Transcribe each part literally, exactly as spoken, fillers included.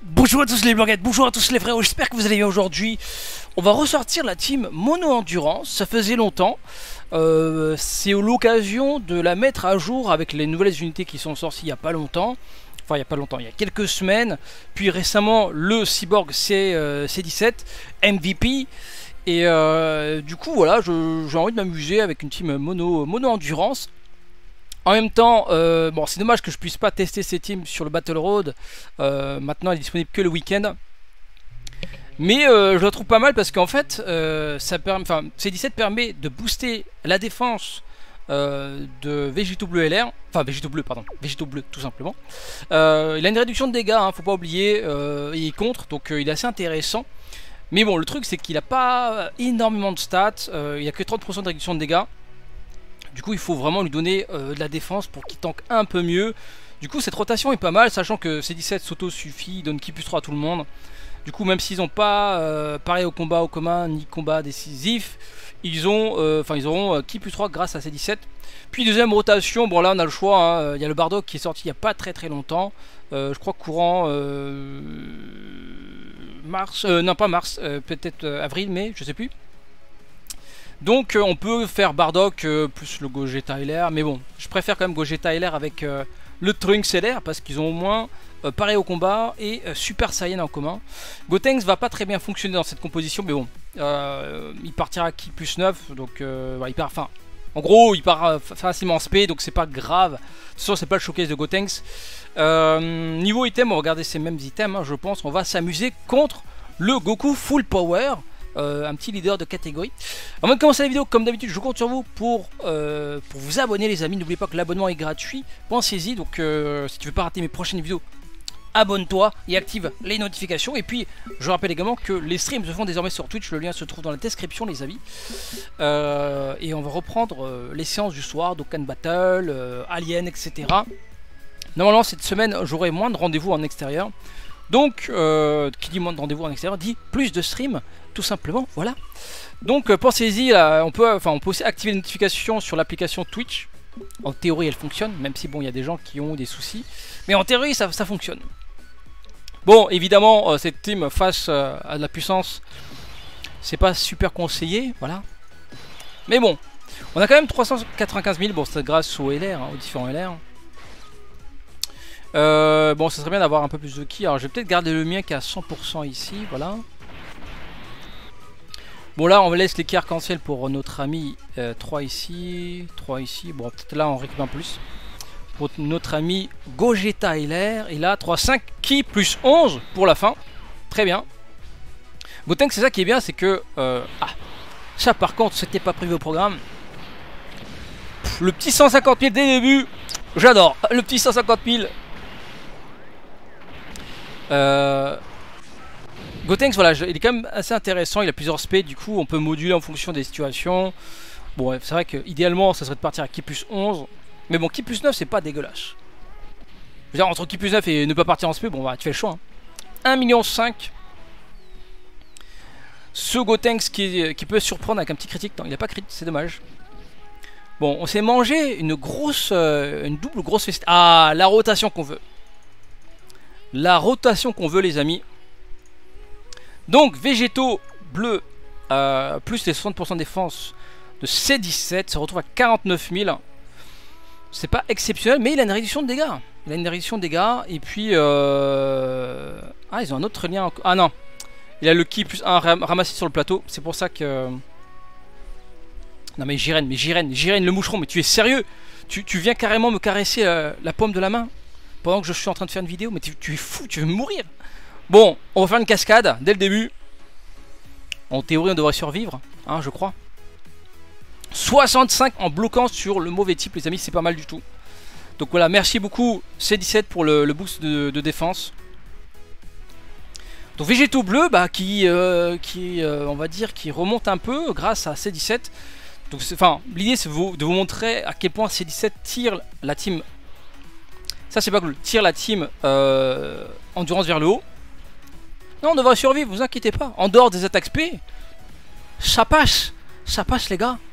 Bonjour à tous les blanquettes, bonjour à tous les frérots, j'espère que vous allez bien aujourd'hui. On va ressortir la team Mono Endurance, ça faisait longtemps. Euh, C'est l'occasion de la mettre à jour avec les nouvelles unités qui sont sorties il n'y a pas longtemps. Enfin il n'y a pas longtemps, il y a quelques semaines. Puis récemment le Cyborg C dix-sept, M V P. Et euh, du coup voilà, j'ai envie de m'amuser avec une team Mono, Mono Endurance. En même temps, euh, bon, c'est dommage que je puisse pas tester ces teams sur le Battle Road. Euh, maintenant, elle est disponible que le week-end. Mais euh, je la trouve pas mal parce qu'en fait, euh, ça permet, enfin, C dix-sept permet de booster la défense euh, de Végéto Bleu L R. Enfin, Végéto Bleu, pardon, Végéto Bleu, tout simplement. Euh, il a une réduction de dégâts, hein, faut pas oublier. Euh, il est contre, donc euh, il est assez intéressant. Mais bon, le truc, c'est qu'il a pas énormément de stats. Euh, il a que trente pour cent de réduction de dégâts. Du coup il faut vraiment lui donner euh, de la défense pour qu'il tank un peu mieux. Du coup cette rotation est pas mal, sachant que C dix-sept s'auto-suffit, il donne ki plus trois à tout le monde. Du coup même s'ils n'ont pas euh, pareil au combat au commun ni combat décisif, ils ont enfin euh, ils auront euh, ki plus trois grâce à C dix-sept. Puis deuxième rotation, bon là on a le choix, hein. Il y a le Bardock qui est sorti il n'y a pas très très longtemps. euh, Je crois courant euh, mars, euh, non pas mars, euh, peut-être euh, avril, mai, je sais plus. Donc euh, on peut faire Bardock euh, plus le Gogeta L R, mais bon, je préfère quand même Gogeta L R avec euh, le Trunks L R parce qu'ils ont au moins euh, pareil au combat et euh, Super Saiyan en commun. Gotenks va pas très bien fonctionner dans cette composition, mais bon, euh, il partira à ki plus neuf, donc euh, voilà, il part, enfin, en gros il part euh, facilement en spé, donc c'est pas grave. De toute façon c'est pas le showcase de Gotenks. Euh, niveau item, on va regarder ces mêmes items, hein, je pense, on va s'amuser contre le Goku Full Power. Euh, un petit leader de catégorie. Avant de commencer la vidéo, comme d'habitude, je compte sur vous pour, euh, pour vous abonner, les amis. N'oubliez pas que l'abonnement est gratuit. Pensez-y. Donc, euh, si tu veux pas rater mes prochaines vidéos, abonne-toi et active les notifications. Et puis, je rappelle également que les streams se font désormais sur Twitch. Le lien se trouve dans la description, les amis. Euh, et on va reprendre euh, les séances du soir, Dokkan Battle, euh, Alien, et cetera. Normalement, cette semaine, j'aurai moins de rendez-vous en extérieur. Donc, euh, qui dit moins de rendez-vous en extérieur dit plus de stream, tout simplement, voilà. Donc, euh, pensez-y, on peut, enfin, on peut aussi activer les notifications sur l'application Twitch. En théorie, elle fonctionne, même si, bon, il y a des gens qui ont des soucis. Mais en théorie, ça, ça fonctionne. Bon, évidemment, euh, cette team face euh, à de la puissance, c'est pas super conseillé, voilà. Mais bon, on a quand même trois cent quatre-vingt-quinze mille, bon, c'est grâce aux L R, hein, aux différents L R. Euh, bon, ça serait bien d'avoir un peu plus de ki. Alors, je vais peut-être garder le mien qui est à cent pour cent ici. Voilà. Bon, là, on laisse les ki arc-en-ciel pour notre ami euh, trois ici. trois ici. Bon, peut-être là, on récupère plus. Pour notre ami Gogeta L R. Et là, trois cinq ki plus onze pour la fin. Très bien. Gotenks, c'est ça qui est bien, c'est que. Euh, ah, ça, par contre, c'était pas prévu au programme. Pff, le petit cent cinquante mille dès le début. J'adore. Le petit cent cinquante mille. Euh, Gotenks, voilà, je, il est quand même assez intéressant, il a plusieurs spés, du coup on peut moduler en fonction des situations. Bon, c'est vrai que idéalement ça serait de partir à ki plus onze, mais bon, ki plus neuf c'est pas dégueulasse. Je veux dire, entre ki plus neuf et ne pas partir en spé, bon bah tu fais le choix. Hein. un million cinq. Ce Gotenks qui, qui peut surprendre avec un petit critique, non, il a pas crit, c'est dommage. Bon, on s'est mangé une grosse, euh, une double grosse fest. Ah, la rotation qu'on veut. La rotation qu'on veut, les amis. Donc Végéto Bleu euh, plus les soixante pour cent de défense de C dix-sept se retrouve à quarante-neuf mille. C'est pas exceptionnel, mais il a une réduction de dégâts. Il a une réduction de dégâts. Et puis euh... ah, ils ont un autre lien. Ah non, il a le ki plus un ram ramassé sur le plateau. C'est pour ça que... Non mais Jiren, mais Jiren, Jiren le moucheron, mais tu es sérieux? tu, tu viens carrément me caresser euh, la paume de la main pendant que je suis en train de faire une vidéo, mais tu, tu es fou, tu veux mourir. Bon, on va faire une cascade dès le début. En théorie, on devrait survivre, hein, je crois. soixante-cinq en bloquant sur le mauvais type, les amis, c'est pas mal du tout. Donc voilà, merci beaucoup C dix-sept pour le, le boost de, de défense. Donc Végéto Bleu, bah, qui, euh, qui euh, on va dire, qui remonte un peu grâce à C dix-sept. Donc, enfin, l'idée c'est de vous montrer à quel point C dix-sept tire la team. Ça c'est pas cool. Tire la team euh, endurance vers le haut. Non, on devrait survivre, vous inquiétez pas. En dehors des attaques spé, ça passe. Ça passe les gars.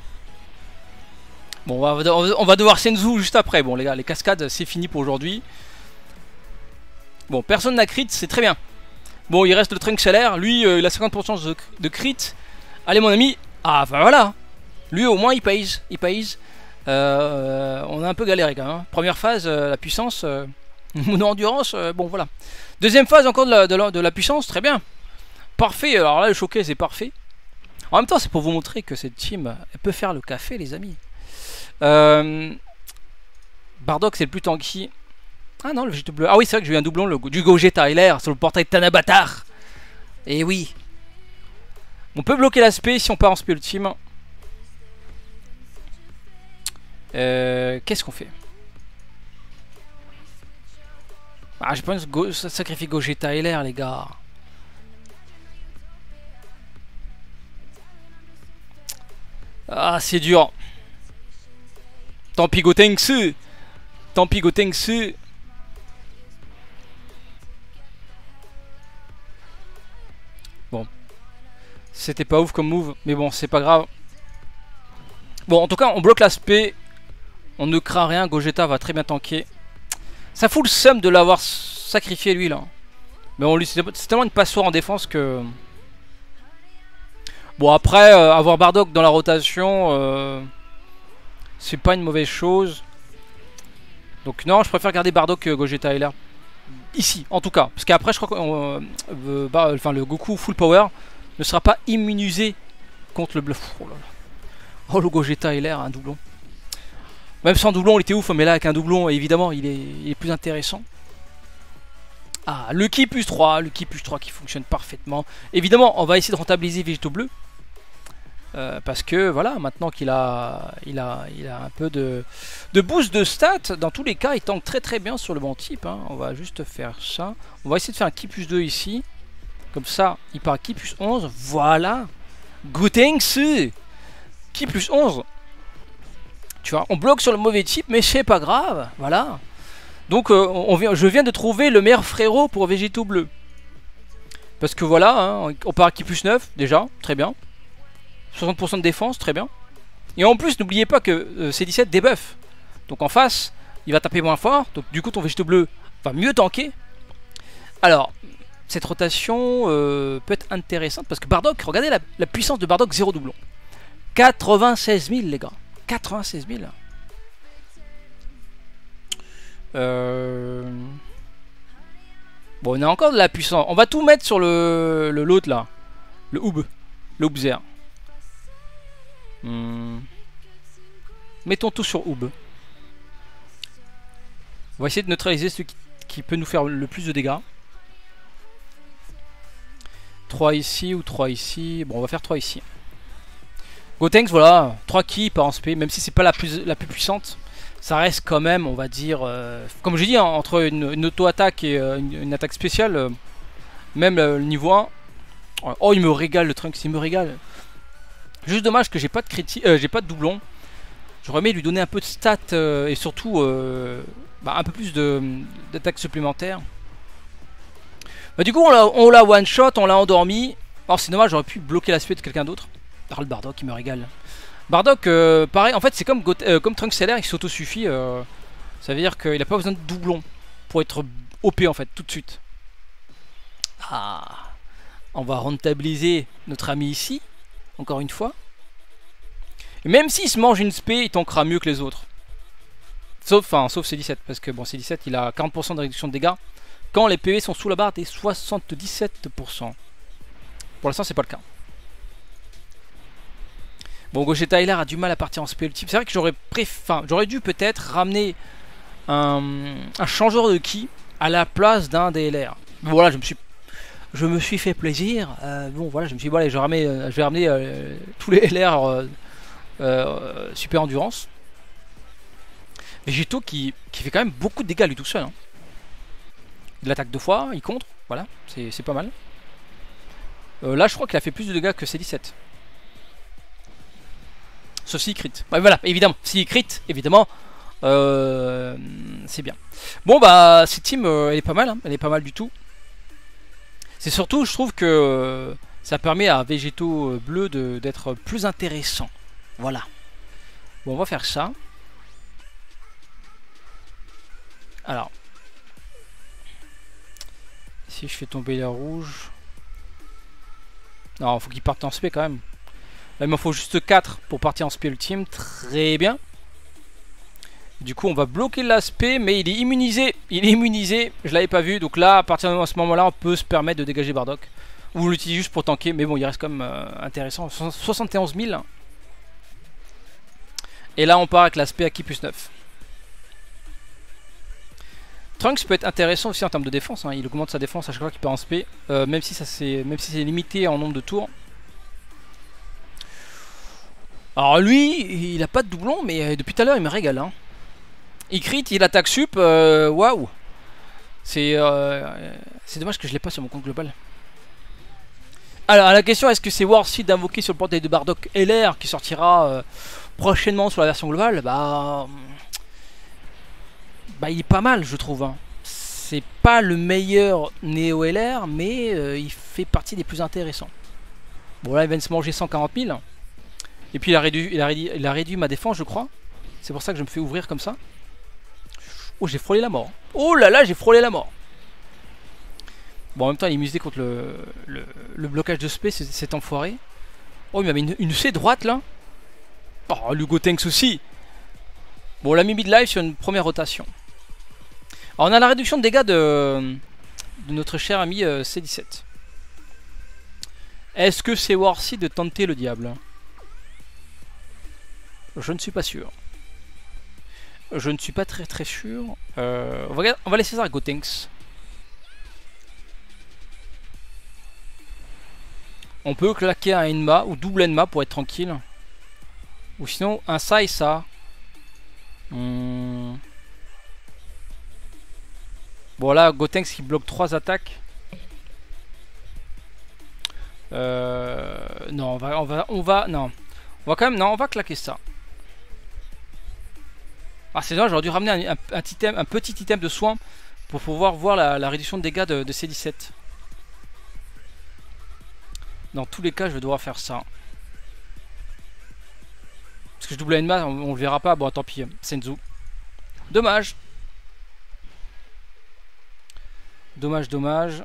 Bon, on va, on va devoir Senzu juste après. Bon les gars, les cascades c'est fini pour aujourd'hui. Bon, personne n'a crit, c'est très bien. Bon, il reste le Trunks L R. Lui, euh, il a cinquante pour cent de, de crit. Allez, mon ami. Ah, bah voilà. Lui, au moins, il paye. Il paye. Euh, on a un peu galéré quand même. Hein. Première phase, euh, la puissance. Euh, mon endurance, euh, bon, voilà. Deuxième phase, encore de la, de, la, de la puissance. Très bien. Parfait. Alors là, le showcase est parfait. En même temps, c'est pour vous montrer que cette team, elle peut faire le café, les amis. Euh, Bardock, c'est le plus tanky. Ah non, le Végéto bleu. Ah oui, c'est vrai que j'ai eu un doublon le, du Gogeta L R sur le portail de Tanabatar. Et oui. On peut bloquer l'aspect si on part en spé ultime. Euh, Qu'est-ce qu'on fait? Ah, je pense que ça sacrifie Gogeta L R, les gars. Ah, c'est dur. Tant pis, Gotenks. Tant pis, Gotenks. Bon. C'était pas ouf comme move, mais bon, c'est pas grave. Bon, en tout cas, on bloque l'aspect. On ne craint rien. Gogeta va très bien tanker. Ça fout le seum de l'avoir sacrifié, lui, là. Mais on lui, c'est tellement une passoire en défense que... Bon, après, euh, avoir Bardock dans la rotation, euh, c'est pas une mauvaise chose. Donc non, je préfère garder Bardock que Gogeta L R. Ici, en tout cas. Parce qu'après, je crois que euh, euh, bah, enfin, le Goku Full Power ne sera pas immunisé contre le bluff. Oh, là là. Oh, le Gogeta L R, un doublon. Même sans doublon, il était ouf, mais là, avec un doublon, évidemment, il est, il est plus intéressant. Ah, le Ki plus trois, le Ki plus trois qui fonctionne parfaitement. Évidemment, on va essayer de rentabiliser Végéto bleu. Euh, parce que voilà, maintenant qu'il a, il a, il a un peu de, de boost de stats, dans tous les cas, il tank très très bien sur le bon type. Hein. On va juste faire ça. On va essayer de faire un Ki plus deux ici. Comme ça, il part à Ki plus onze. Voilà. Gotenks. Ki plus onze. Tu vois, on bloque sur le mauvais type, mais c'est pas grave. Voilà. Donc, euh, on vient, je viens de trouver le meilleur frérot pour Végéto bleu. Parce que voilà, hein, on part à Ki plus neuf, déjà, très bien. soixante pour cent de défense, très bien. Et en plus, n'oubliez pas que euh, C dix-sept débuff. Donc en face, il va taper moins fort. Donc du coup, ton Végéto bleu va mieux tanker. Alors, cette rotation euh, peut être intéressante. Parce que Bardock, regardez la, la puissance de Bardock, zéro doublon. quatre-vingt-seize mille, les gars. quatre-vingt-seize mille. Euh... Bon, on a encore de la puissance. On va tout mettre sur le l'autre là. Le Oub. Le Oubzer. Hmm. Mettons tout sur Oub. On va essayer de neutraliser ce qui, qui peut nous faire le plus de dégâts. trois ici ou trois ici. Bon, on va faire trois ici. Gotenks, voilà. trois Ki par en spé. Même si c'est pas la plus, la plus puissante. Ça reste quand même, on va dire, euh, comme je dis, hein, entre une, une auto-attaque et euh, une, une attaque spéciale, euh, même euh, le niveau un. Oh, il me régale le Trunks, il me régale. Juste dommage que j'ai pas de critique, euh, j'ai pas de doublon. J'aurais aimé lui donner un peu de stats euh, et surtout euh, bah, un peu plus d'attaque supplémentaire. Bah, du coup, on l'a one shot, on l'a endormi. Alors c'est dommage, j'aurais pu bloquer l'aspect de quelqu'un d'autre. Ah, le Bardock, il me régale. Bardock, euh, pareil, en fait c'est comme, euh, comme Trunks L R, il s'auto-suffit. Euh, ça veut dire qu'il n'a pas besoin de doublon pour être O P en fait, tout de suite. Ah, on va rentabiliser notre ami ici, encore une fois. Et même s'il se mange une spé, il tankera mieux que les autres. Sauf, enfin, sauf C dix-sept, parce que bon, C dix-sept il a quarante pour cent de réduction de dégâts quand les P V sont sous la barre des soixante-dix-sept pour cent. Pour l'instant, c'est pas le cas. Bon, Gogeta L R a du mal à partir en spé ultime. C'est vrai que j'aurais enfin, j'aurais dû peut-être ramener un, un changeur de ki à la place d'un des L R. Mais voilà, je me suis, je me suis fait plaisir. Euh, bon, voilà, je me suis dit, voilà, je vais ramener, je vais ramener euh, tous les L R euh, euh, super endurance. Végéto qui, qui fait quand même beaucoup de dégâts lui tout seul. Hein. Il attaque deux fois, il contre, voilà, c'est pas mal. Euh, là, je crois qu'il a fait plus de dégâts que C dix-sept. Sauf s'il crit. Ouais, voilà, évidemment. S'il crit, évidemment, euh, c'est bien. Bon, bah, cette team, euh, elle est pas mal. Hein, elle est pas mal du tout. C'est surtout, je trouve que euh, ça permet à Végéto bleu d'être plus intéressant. Voilà. Bon, on va faire ça. Alors. Si je fais tomber la rouge... Non, faut qu'il parte en spé quand même. Là, il m'en faut juste quatre pour partir en spé ultime. Très bien. Du coup, on va bloquer l'aspect, mais il est immunisé. Il est immunisé. Je l'avais pas vu. Donc là, à partir de ce moment-là, on peut se permettre de dégager Bardock. Ou l'utiliser juste pour tanker. Mais bon, il reste quand même euh, intéressant. soixante et onze mille. Et là, on part avec l'aspect acquis plus neuf. Trunks peut être intéressant aussi en termes de défense. Hein. Il augmente sa défense à chaque fois qu'il part en spé. Euh, même si ça c'est même si c'est limité en nombre de tours. Alors lui, il a pas de doublon, mais depuis tout à l'heure, il me régale. Hein. Il crit, il attaque sup, waouh wow. C'est euh, c'est dommage que je l'ai pas sur mon compte global. Alors la question, est-ce que c'est worth it d'invoquer sur le portail de Bardock L R qui sortira euh, prochainement sur la version globale? Bah, bah il est pas mal je trouve. Hein. C'est pas le meilleur Néo L R, mais euh, il fait partie des plus intéressants. Bon là il vient de se manger cent quarante mille. Et puis il a réduit, il a réduit, il a réduit ma défense je crois. C'est pour ça que je me fais ouvrir comme ça. Oh j'ai frôlé la mort. Oh là là j'ai frôlé la mort. Bon en même temps il est musé contre le, le, le blocage de spé cet enfoiré. Oh il m'avait une, une C droite là. Oh le Gotenks aussi. Bon on l'a mis mid-life sur une première rotation. Alors on a la réduction de dégâts de, de notre cher ami euh, C dix-sept. Est-ce que c'est worth it de tenter le diable? Je ne suis pas sûr. Je ne suis pas très très sûr. Euh, on, va, on va laisser ça à Gotenks. On peut claquer un Enma ou double Enma pour être tranquille. Ou sinon un ça et ça. Hmm. Bon là Gotenks qui bloque trois attaques. Euh, non on va on va on va non. On va quand même non on va claquer ça. Ah c'est vrai j'aurais dû ramener un, un, un, item, un petit item de soin pour pouvoir voir la, la réduction de dégâts de, de C dix-sept. Dans tous les cas je vais devoir faire ça. Parce que je double Enma on, on le verra pas. Bon tant pis Senzu. Dommage. Dommage dommage.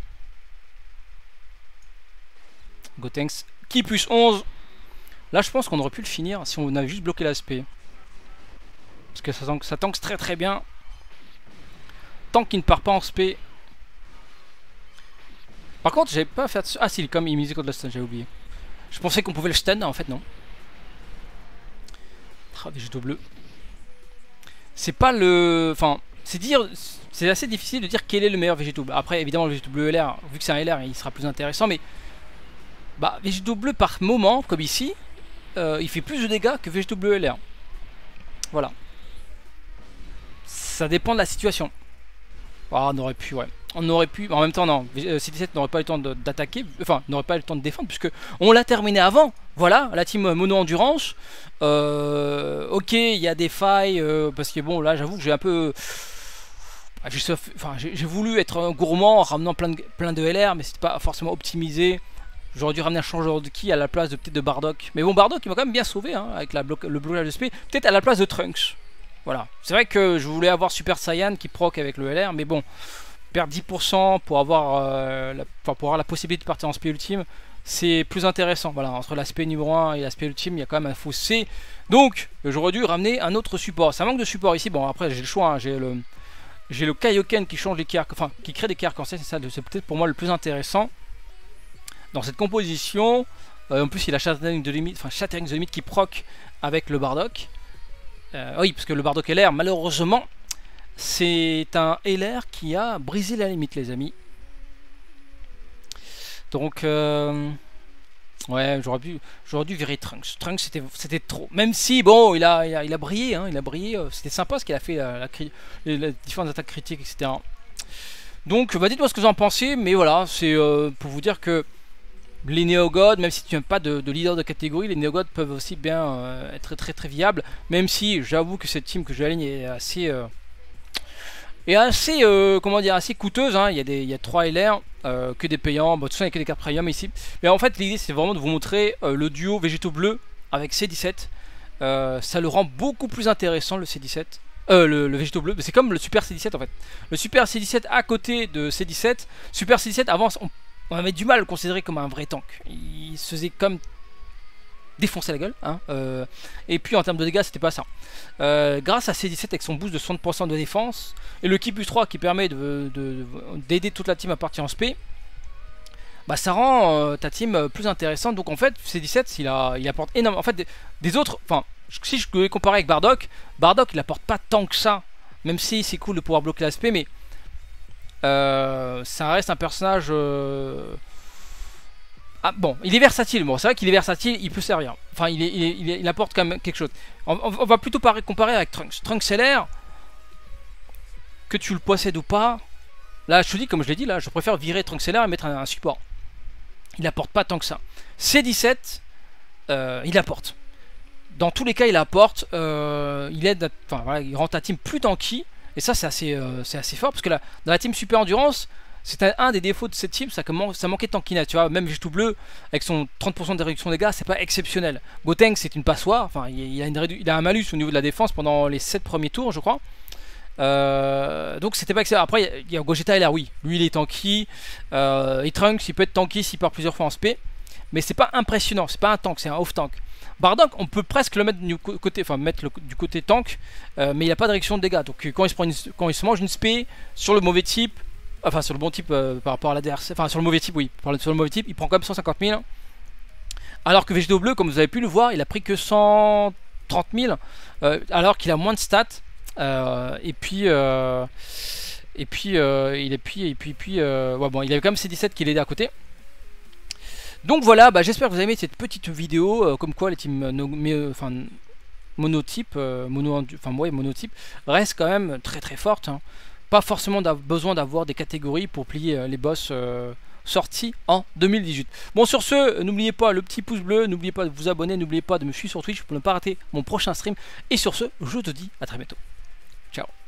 Gotenks qui plus onze. Là je pense qu'on aurait pu le finir si on avait juste bloqué l'aspect. Parce que ça tank, ça tank très très bien. Tant qu'il ne part pas en spé. Par contre j'avais pas fait... Ah si comme il misait contre le stun j'avais oublié. Je pensais qu'on pouvait le stun en fait non. Ah des jetons bleus. C'est pas le... Enfin c'est dire... C'est assez difficile de dire quel est le meilleur végétaux bleu. Après évidemment le végétaux bleu L R, vu que c'est un L R il sera plus intéressant. Mais bah végétaux bleu par moment comme ici euh, il fait plus de dégâts que végétaux bleu L R. Voilà. Ça dépend de la situation. Ah, on aurait pu, ouais. On aurait pu, en même temps, non. C dix-sept n'aurait pas eu le temps d'attaquer, enfin, n'aurait pas eu le temps de défendre, puisque on l'a terminé avant. Voilà, la team Mono Endurance. Euh, ok, il y a des failles, euh, parce que bon, là, j'avoue que j'ai un peu. Enfin, j'ai voulu être gourmand en ramenant plein de, plein de L R, mais c'était pas forcément optimisé. J'aurais dû ramener un changeur de ki à la place de peut-être de Bardock. Mais bon, Bardock, il m'a quand même bien sauvé, hein, avec la blo le blocage de spé. Peut-être à la place de Trunks. Voilà, c'est vrai que je voulais avoir Super Saiyan qui proc avec le L R, mais bon, perdre dix pour cent pour avoir, euh, la, pour avoir la possibilité de partir en spé ultime, c'est plus intéressant. Voilà, entre l'aspect numéro un et l'aspect ultime, il y a quand même un fossé. Donc, j'aurais dû ramener un autre support. Ça manque de support ici. Bon, après, j'ai le choix. Hein. J'ai le, j'ai le Kaioken qui change les Ki, enfin, qui crée des Ki arc-en-ciel. C'est ça, c'est peut-être pour moi le plus intéressant dans cette composition. Euh, en plus, il a Shattering de limite, enfin Shattering de limite qui proc avec le Bardock. Euh, oui, parce que le Bardock L R, malheureusement, c'est un L R qui a brisé la limite, les amis. Donc, euh, ouais, j'aurais dû, j'aurais dû virer Trunks. Trunks, c'était, c'était trop. Même si, bon, il a, il a, il a brillé, hein, il a brillé. C'était sympa ce qu'il a fait, la, la, la, les différentes attaques critiques, et cetera. Donc, bah, dites-moi ce que vous en pensez, mais voilà, c'est euh, pour vous dire que les néogods, même si tu n'aimes pas de, de leader de catégorie, les néogods peuvent aussi bien euh, être très, très très viables. Même si j'avoue que cette team que j'aligne est assez, euh, est assez, euh, comment dire, assez coûteuse. Hein. Il y a des, il y a trois L R, euh, que des payants. Bon, de toute façon, il n'y a que des cartes premium ici. Mais en fait, l'idée c'est vraiment de vous montrer euh, le duo végétaux bleus avec C dix-sept. Euh, ça le rend beaucoup plus intéressant le C dix-sept. Euh, le, le végétaux bleu, c'est comme le Super C dix-sept en fait. Le Super C dix-sept à côté de C dix-sept. Super C dix-sept avant, on, on avait du mal à le considérer comme un vrai tank. Il se faisait comme défoncer la gueule. Hein, euh, et puis en termes de dégâts, c'était pas ça. Euh, grâce à C dix-sept avec son boost de soixante pour cent de défense et le Ki plus trois qui permet d'aider de, de, de, toute la team à partir en spé, bah ça rend euh, ta team euh, plus intéressante. Donc en fait, C dix-sept, il, a, il apporte énormément. En fait, des, des autres. Enfin, si je devais comparer avec Bardock, Bardock il apporte pas tant que ça. Même si c'est cool de pouvoir bloquer l'aspect, mais euh, ça reste un personnage. Euh... Ah bon, il est versatile. Bon, c'est vrai qu'il est versatile, il peut servir. Enfin, il, est, il, est, il, est, il apporte quand même quelque chose. On, on va plutôt comparer avec Trunks. Trunks c'est l'air. Que tu le possèdes ou pas. Là, je te dis, comme je l'ai dit, là, je préfère virer Trunks et mettre un, un support. Il apporte pas tant que ça. C dix-sept, euh, il apporte. Dans tous les cas, il apporte. Euh, il aide, enfin voilà, il rend ta team plus tanky. Et ça, c'est assez, euh, c'est assez fort parce que là, dans la team Super Endurance, c'est un des défauts de cette team, ça, ça manquait de tankiness. Tu vois, même Végétaux bleu avec son trente pour cent de réduction des dégâts, c'est pas exceptionnel. Gotenks, c'est une passoire. Enfin, il, il, a une il a un malus au niveau de la défense pendant les sept premiers tours, je crois. Euh, donc c'était pas excellent. Après il y a Gogeta L R, oui, lui il est tanky. Euh, et Trunks il peut être tanky s'il part plusieurs fois en spé. Mais c'est pas impressionnant, c'est pas un tank, c'est un off tank. Bardock on peut presque le mettre du côté, enfin mettre le, du côté tank, euh, mais il a pas de réduction de dégâts. Donc quand il se prend une, quand il se mange une spé sur le mauvais type, enfin sur le bon type euh, par rapport à l'adversaire, enfin sur le mauvais type, oui, sur le mauvais type, il prend quand même cent cinquante mille. Alors que Végétaux bleu, comme vous avez pu le voir, il a pris que cent trente mille, euh, alors qu'il a moins de stats. Euh, et puis euh, et puis euh, il est puis et puis puis euh, ouais, bon, il avait quand même C dix-sept qui l'aidait à côté. Donc voilà, bah, j'espère que vous avez aimé cette petite vidéo euh, comme quoi les teams no, mais, enfin monotype euh, mono enfin ouais, monotype reste quand même très très forte, hein. Pas forcément besoin d'avoir des catégories pour plier euh, les boss euh, sortis en deux mille dix-huit. Bon, sur ce, n'oubliez pas le petit pouce bleu, n'oubliez pas de vous abonner, n'oubliez pas de me suivre sur Twitch pour ne pas rater mon prochain stream. Et sur ce, je te dis à très bientôt. Ciao.